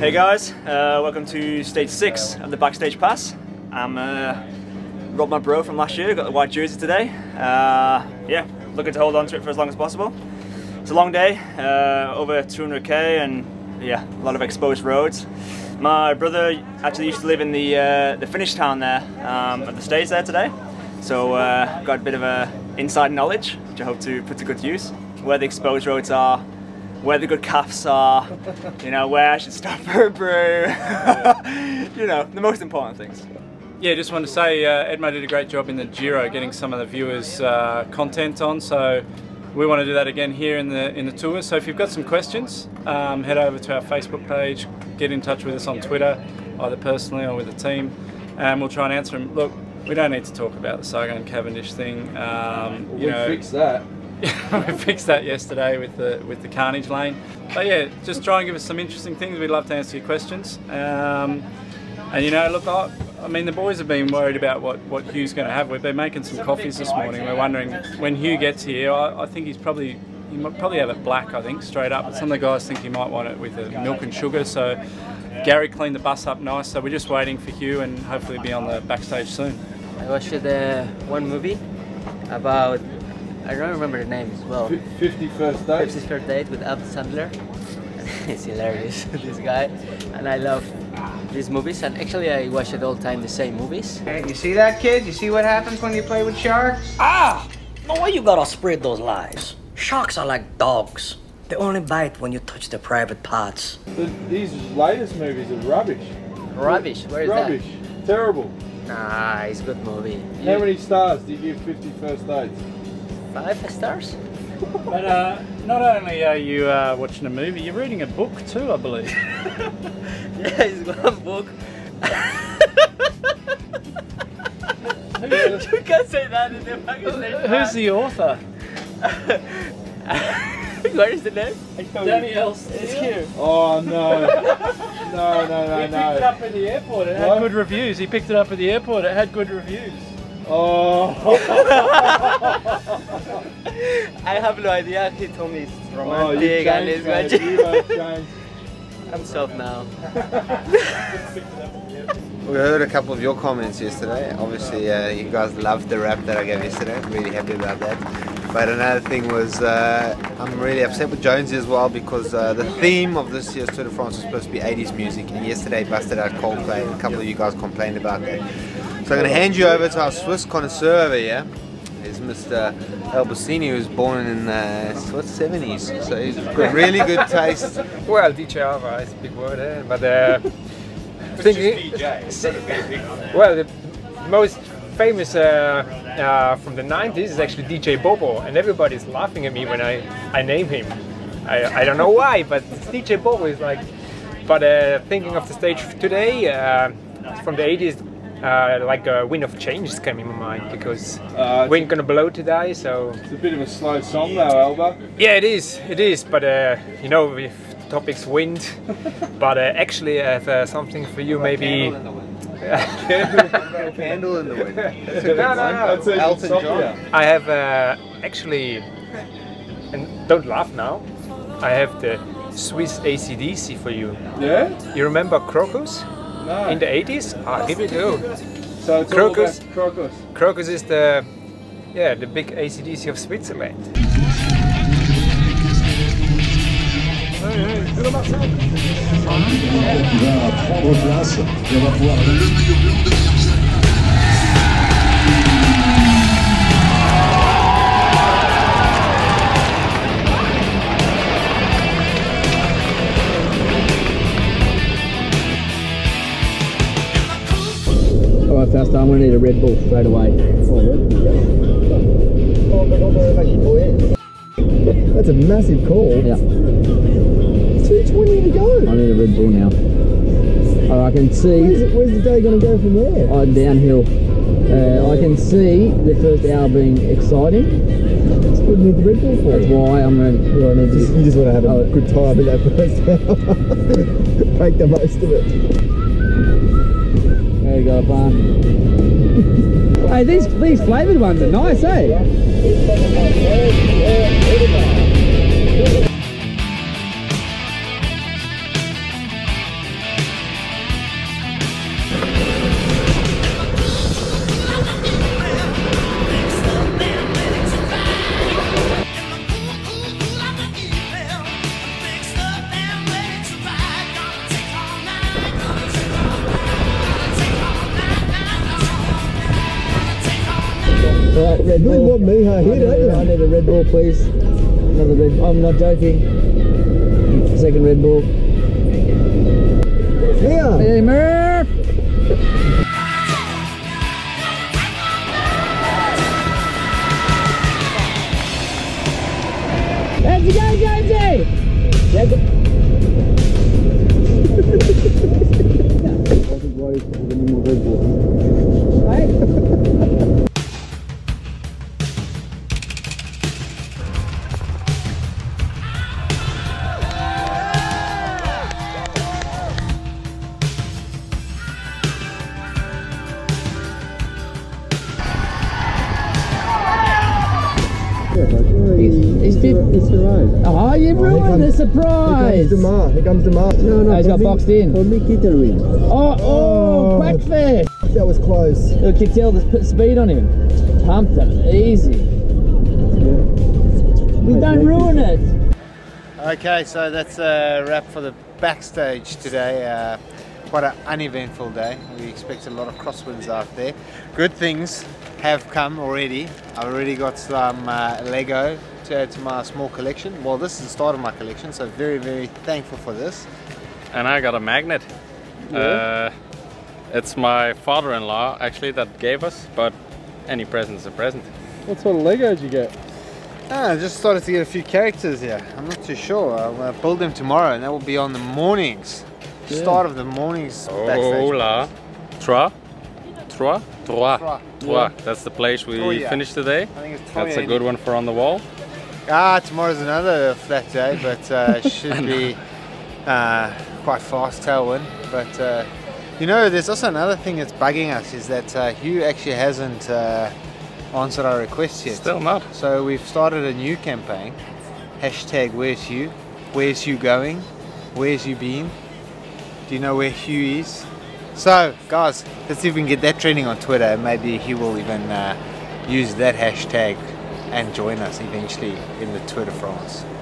Hey guys, welcome to stage 6 of the Backstage Pass. I'm Rob, my bro from last year, got the white jersey today. Yeah, looking to hold on to it for as long as possible. It's a long day, over 200k, and yeah, a lot of exposed roads. My brother actually used to live in the finish town there, at the stage there today. So got a bit of inside knowledge, which I hope to put to good use. Where the exposed roads are, where the good calves are, you know, where I should stop for a brew. You know, the most important things. Yeah, just wanted to say Edmo did a great job in the Giro getting some of the viewers' content on, so we want to do that again here in the tour. So if you've got some questions, head over to our Facebook page, get in touch with us on Twitter, either personally or with the team, and we'll try and answer them. Look, we don't need to talk about the Sagan and Cavendish thing. We fixed that. We fixed that yesterday with the Carnage lane. But yeah, just try and give us some interesting things. We'd love to answer your questions. And you know, look, I mean, the boys have been worried about what Hugh's going to have. We've been making some coffees this morning. We're wondering when Hugh gets here. I think he might probably have it black. I think straight up. But some of the guys think he might want it with milk and sugar. So Gary cleaned the bus up nice. So we're just waiting for Hugh, and hopefully be on the backstage soon. I watched one movie about, I don't remember the name as well. 50 First Date? 50 First Date with Adam Sandler. It's hilarious, this guy. And I love these movies, and actually I watch it all the time, the same movies. Hey, you see that, kid? You see what happens when you play with sharks? Ah! No way you gotta spread those lies. Sharks are like dogs. They only bite when you touch their private parts. These latest movies are rubbish. Rubbish? Where is rubbish. that? Terrible. Nah, it's a good movie. How many stars do you give 50 First Dates? 5 stars? But not only are you watching a movie, you're reading a book too, I believe. Yeah, it's one book. You can't say that in the Backstage Pass. Who's the author? What is the name? Danielle Steele. Oh no. No. He picked it up at the airport. It had good reviews. He picked it up at the airport. It had good reviews. Oh. I have no idea. He told me it's romantic and it's good. I'm soft now. We heard a couple of your comments yesterday. Obviously, you guys loved the rap that I gave yesterday. I'm really happy about that. But another thing was, I'm really upset with Jonesy as well, because the theme of this year's Tour de France was supposed to be 80s music, and yesterday busted out Coldplay, and a couple of you guys complained about that. So I'm going to hand you over to our Swiss connoisseur over here. There's Mr. Albacini, who was born in Swiss 70s, so he's got really good taste. Well, DJ Alva is a big word, but well, the most famous from the 90s is actually DJ Bobo, and everybody's laughing at me when I name him. I don't know why, but it's DJ Bobo is like. But thinking of the stage today, from the 80s, like a Wind of Change came in my mind, because wind gonna blow today, so. It's a bit of a slow song though, Alba. Yeah, it is, but you know, if the topic's wind, but actually I have something for you, maybe. Candle in the wind. That's a good no. Elton John. I have actually, and don't laugh now, I have the Swiss AC/DC for you. Yeah? You remember Crocus? No. In the 80s? I'll give it to you. So it's Crocus. all about Crocus. Crocus is the big AC/DC of Switzerland. Alright, Fausto, I'm going to need a Red Bull straight away. That's a massive call. Yeah. 2:20 to go. I need a Red Bull now. Alright, I can see. Where's the day going to go from there? Downhill. I can see the first hour being exciting. That's what you need the Red Bull for. That's why I'm going to... You just want to have a good time in that first hour. Make the most of it. There you go, Barn. Hey, these flavoured ones are nice, eh? Red Bull. You want me here, don't you? I need a Red Bull, please. Another Red Bull. I'm not joking. Second Red Bull. Here. Hey, Murph. Let's go, Jonesy! Let's go. It's the ride. Oh, you ruined the surprise! Here comes the mark. No, He's got boxed in. For me, Kitterin. Oh, Quackfair! That was close. Look, you tell the put speed on him. Pumped him, easy. We don't ruin it. Okay, so that's a wrap for the backstage today. Quite an uneventful day. We expect a lot of crosswinds out there. Good things have come already. I've already got some Lego to add to my small collection. Well, this is the start of my collection, so very, very thankful for this. And I got a magnet. Yeah. It's my father-in-law actually that gave us, but any present is a present. What sort of Legos you get? I just started to get a few characters here. I'm not too sure. I'll build them tomorrow, and that will be on the mornings. Yeah. Start of the mornings. Oh backstage. la. Trois. Yeah. That's the place we Troya. finished today. I think it's That's a Troya. good one for on the wall. Tomorrow's another flat day, but should be quite fast tailwind. But you know, there's also another thing that's bugging us is that Hugh actually hasn't answered our requests yet. Still not. So we've started a new campaign. Hashtag Where's Hugh? Where's Hugh going? Where's Hugh been? Do you know where Hugh is? So guys, let's see if we can get that trending on Twitter, and maybe Hugh will even use that hashtag and join us eventually in the Twitter France.